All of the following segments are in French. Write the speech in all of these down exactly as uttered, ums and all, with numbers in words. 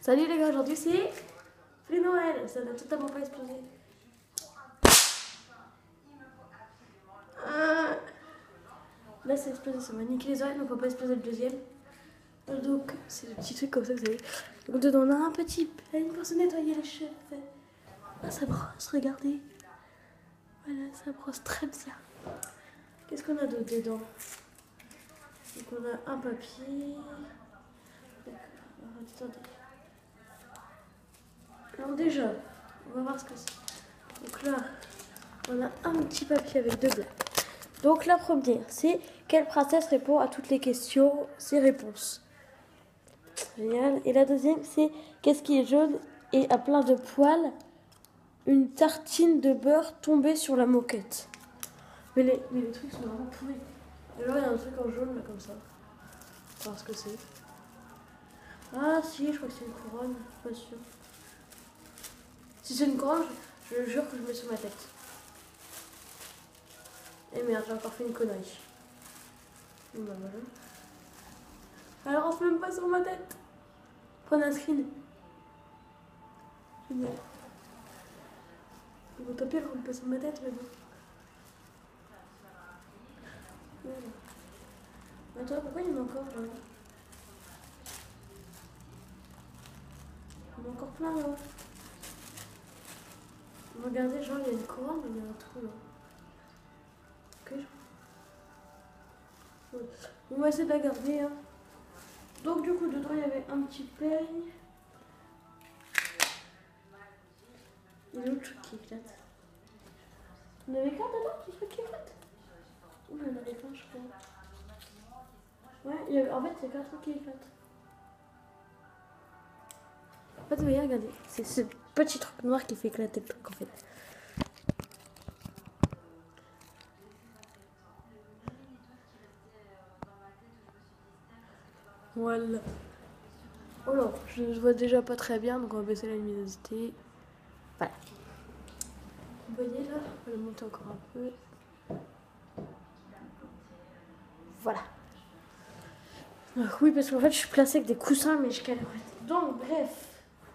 Salut les gars, aujourd'hui c'est Feliz Noël, ça n'a totalement pas explosé. Euh... Là c'est explosé, ça m'a niqué les oreilles, donc on va pas exploser le deuxième. Donc c'est des petits trucs comme ça que vous avez. Donc dedans on a un petit peigne pour se nettoyer les cheveux. Ah, ça brosse, regardez. Voilà, ça brosse très bien. Qu'est-ce qu'on a d'autre dedans? Donc on a un papier. D'accord, attendez. Alors déjà, on va voir ce que c'est. Donc là, on a un petit papier avec deux blagues. Donc la première, c'est quelle princesse répond à toutes les questions, ses réponses. Génial. Et la deuxième, c'est qu'est-ce qui est jaune et a plein de poils? Une tartine de beurre tombée sur la moquette. Mais les, mais les trucs sont vraiment pourris. Et là, il y a un truc en jaune, là, comme ça. On va voir ce que c'est. Ah si, je crois que c'est une couronne, je suis pas sûre. Si c'est une couronne, je, je jure que je mets sur ma tête. Et merde, j'ai encore fait une connerie. Bon, bah, voilà. Alors, on se met même pas sur ma tête. Prenez un screen. Génial. Bon, tant pis, elle rentre pas sur ma tête, mais bon. Voilà. Attends, pourquoi il y en a encore là? Il y en a encore plein là. Regardez, genre, il y a une couronne, mais il y a un trou là. Ok, je... ouais. On va essayer de la garder. Hein. Donc, du coup, dedans, il y avait un petit peigne. Il y a l'autre truc qui éclate. On avait qu'un dedans, ce truc qui éclate? Ouh, il y en avait plein, je crois. Ouais, il y avait... en fait, il y a qu'un truc qui éclate. En fait, vous voyez, regardez, c'est ce petit truc noir qui fait éclater le truc, en fait. Voilà. Oh là, je vois déjà pas très bien, donc on va baisser la luminosité. Voilà. Vous voyez là, on va le monter encore un peu. Voilà. Donc, oui, parce qu'en fait, je suis placée avec des coussins, mais je galère. Donc, bref.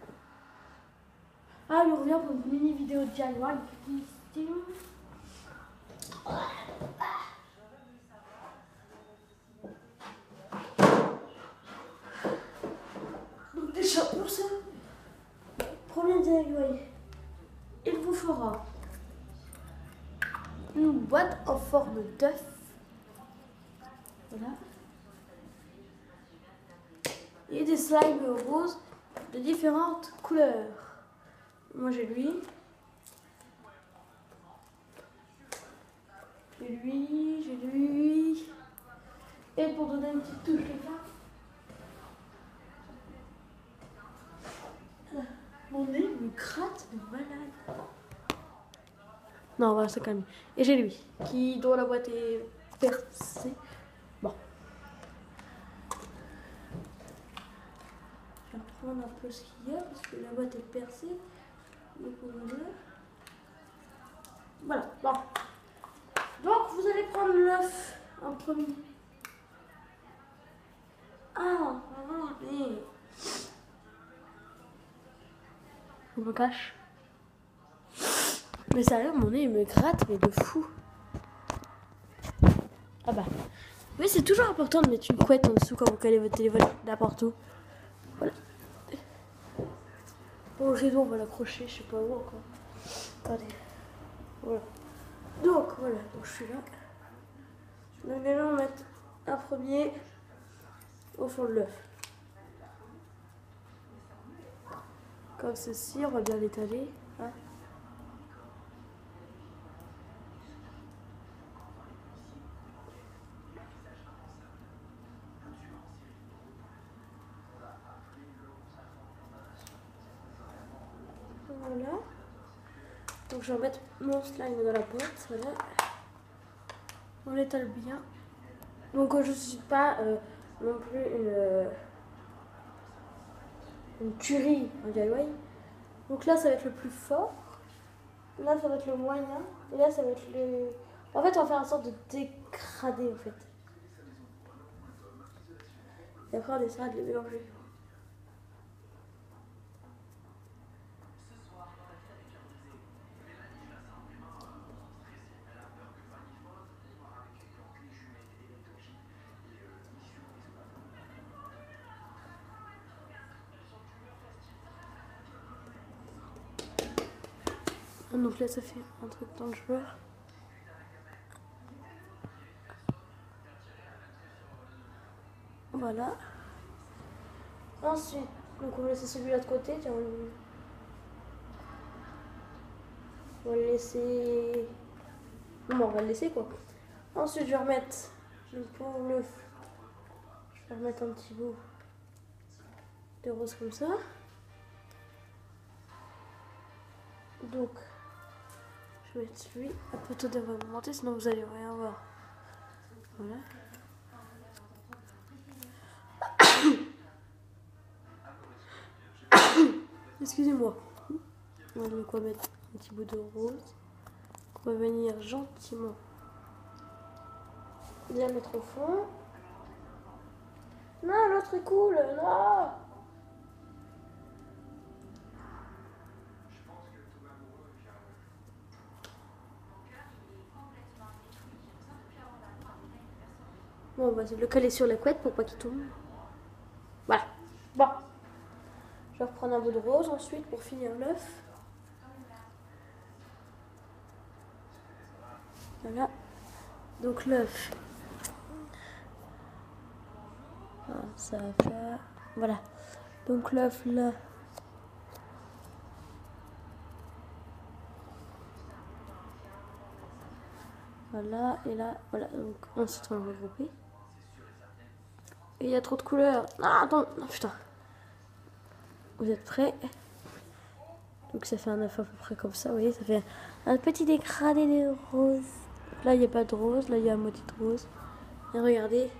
Ah, on revient pour une mini vidéo de D I Y. Donc, déjà, pour ça, premier D I Y, il vous fera une boîte en forme d'œuf. Voilà. Et des slimes roses de différentes couleurs. Moi j'ai lui. J'ai lui, j'ai lui. Et pour donner une petite touche comme ça. Mon nez me gratte de malade. Non, voilà, c'est quand même. Et j'ai lui, qui dont la boîte est percée. Bon. Je vais reprendre un peu ce qu'il y a parce que la boîte est percée. Donc voilà. Voilà, bon. Donc vous allez prendre l'œuf en premier. Ah, mais... Je me cache. Mais sérieux, mon nez il me gratte, mais de fou. Ah bah. Mais c'est toujours important de mettre une couette en dessous quand vous collez votre téléphone n'importe où. Voilà. Bon, le rideau, on va l'accrocher, je sais pas où encore. Attendez. Voilà. Donc, voilà, donc je suis là. Donc déjà, on va mettre un premier au fond de l'œuf. Comme ceci, on va bien l'étaler. Hein. Voilà. Donc je vais mettre mon slime dans la boîte. Voilà. On l'étale bien. Donc je ne suis pas euh, non plus une, euh, une tuerie en D I Y. Donc là ça va être le plus fort. Là ça va être le moyen. Et là ça va être le... En fait on va faire une sorte de dégradé en fait. Et après on essaiera de les mélanger. Donc là, ça fait un truc dans le joueur. Voilà. Ensuite, donc on va laisser celui-là de côté. Tiens, on va le laisser. Non, on va le laisser quoi. Ensuite, je vais remettre pour le. Je vais remettre un petit bout de rose comme ça. Donc, je vais mettre lui un peu tout devant monter, sinon vous allez rien voir. Voilà. Excusez-moi. On va donc mettre un petit bout de rose. On va venir gentiment bien mettre au fond. Non, l'autre est cool, non. Bon, on va le coller sur la couette pour pas qu'il tombe. Voilà. Bon. Je vais reprendre un bout de rose ensuite pour finir l'œuf. Voilà. Donc l'œuf. Ah, ça va faire. Voilà. Donc l'œuf là. Voilà. Et là, voilà. Donc ensuite on va regrouper. Et il y a trop de couleurs. Ah, attends. Oh, putain. Vous êtes prêts? Donc ça fait un œuf à peu près comme ça. Vous voyez, ça fait un petit dégradé de rose. Là, il n'y a pas de rose. Là, il y a un moitié de rose. Et regardez.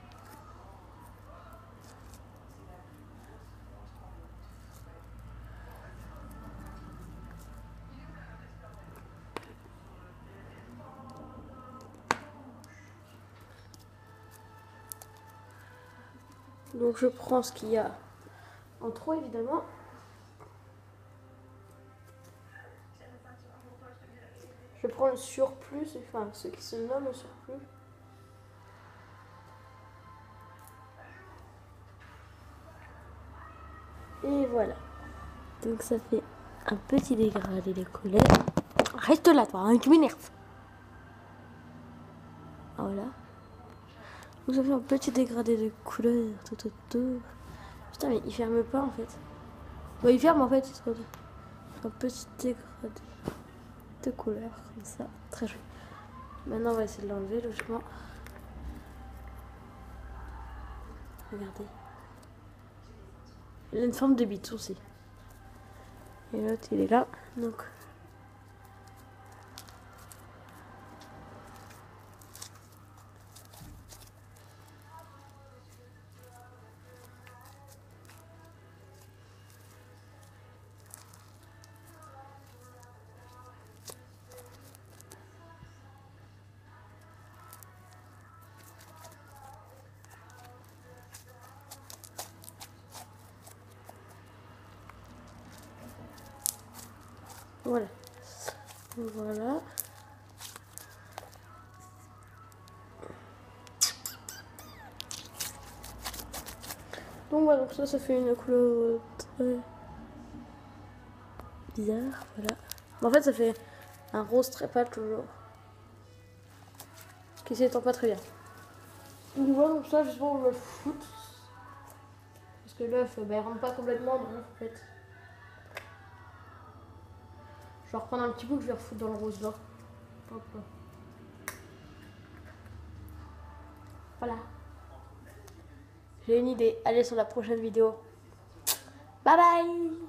Donc je prends ce qu'il y a en trop évidemment. Je prends le surplus, enfin ce qui se nomme le surplus. Et voilà. Donc ça fait un petit dégradé de couleur. Reste là toi, hein, tu m'énerves. Voilà. Donc ça fait un petit dégradé de couleur tout autour. Putain mais il ferme pas en fait. Bon il ferme en fait, il se retrouve. Un petit dégradé de couleur comme ça. Très joli. Maintenant on va essayer de l'enlever logiquement. Regardez. Il a une forme de bite aussi. Et l'autre il est là. Donc. Voilà. Voilà. Donc voilà, donc ça, ça fait une couleur très bizarre. Voilà. Mais en fait, ça fait un rose très pâle toujours. Qui s'étend pas très bien. Donc voilà, donc ça, j'espère qu'on va le foutre. Parce que l'œuf, bah, il rentre pas complètement dans l'œuf en fait. Je vais reprendre un petit bout que je vais refoutre dans le rose là. Hop là. Voilà. J'ai une idée. Allez sur la prochaine vidéo. Bye bye.